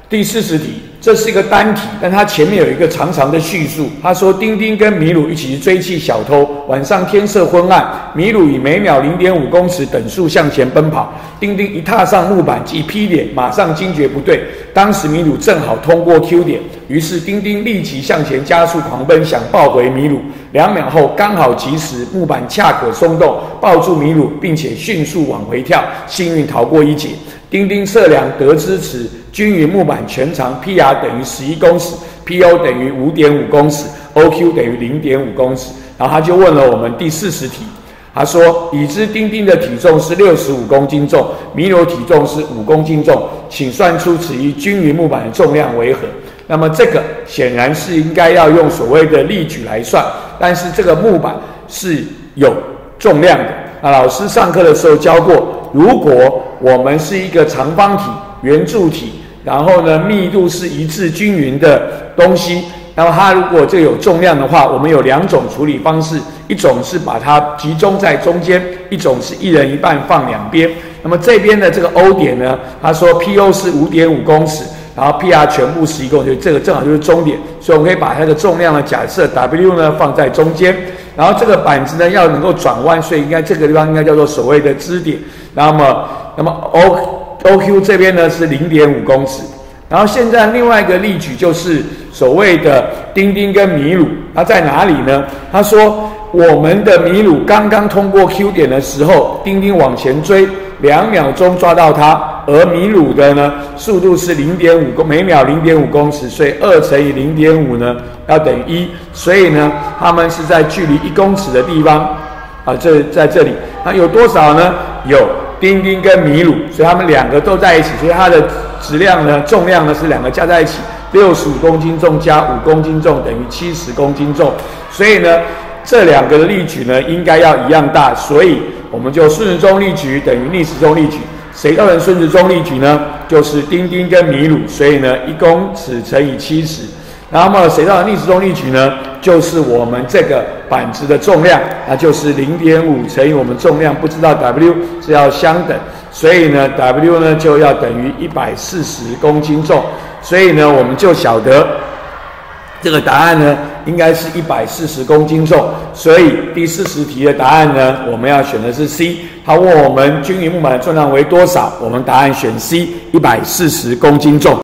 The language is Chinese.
第40题，这是一个单题，但它前面有一个长长的叙述。他说，丁丁跟米鲁一起去追击小偷，晚上天色昏暗，米鲁以每秒0.5公尺等速向前奔跑。丁丁一踏上木板即劈脸，马上惊觉不对。当时米鲁正好通过 Q 点，于是丁丁立即向前加速狂奔，想抱回米鲁。2秒后刚好及时，木板恰可松动，抱住米鲁，并且迅速往回跳，幸运逃过一劫。丁丁测量得知此均匀木板全长 PR 等于11公尺 ，PO 等于5.5公尺 ，OQ 等于0.5公尺。然后他就问了我们第40题，他说：已知丁丁的体重是65公斤重，米鲁体重是5公斤重，请算出此一均匀木板的重量为何？那么这个显然是应该要用所谓的力矩来算，但是这个木板是有重量的。那老师上课的时候教过，如果我们是一个长方体、圆柱体，然后呢密度是一致均匀的东西，那么它如果这有重量的话，我们有2种处理方式，一种是把它集中在中间，一种是一人一半放2边。那么这边的这个 O 点呢，他说 PO 是5.5公尺，然后 PR 全部11公尺，这个正好就是终点，所以我们可以把它的重量的假设 W 呢放在中间，然后这个板子呢要能够转弯，所以应该这个地方应该叫做所谓的支点。那么 OQ 这边呢是0.5公尺。然后现在另外一个例举就是所谓的丁丁跟米鲁，它在哪里呢？他说我们的米鲁刚刚通过 Q 点的时候，丁丁往前追，2秒钟抓到它，而米鲁的呢速度是每秒0.5公尺，所以2乘以0.5呢要等于1，所以呢他们是在距离1公尺的地方啊，在这里，那有多少呢？有丁丁跟米鲁，所以他们2个都在一起，所以它的质量呢、重量呢是2个加在一起，65公斤重加5公斤重等于70公斤重，所以呢这2个的力矩呢应该要一样大，所以我们就顺时钟力矩等于逆时钟力矩。谁造成顺时钟力矩呢？就是丁丁跟米鲁，所以呢1公尺乘以70。然后谁造成逆时钟力矩呢？就是我们这个板子的重量，那就是0.5乘以我们重量，不知道 W 是要相等，所以呢 W 呢就要等于140公斤重，所以呢我们就晓得这个答案呢应该是140公斤重，所以第40题的答案呢我们要选的是 C。他问我们均匀木板的重量为多少，我们答案选 C，140公斤重。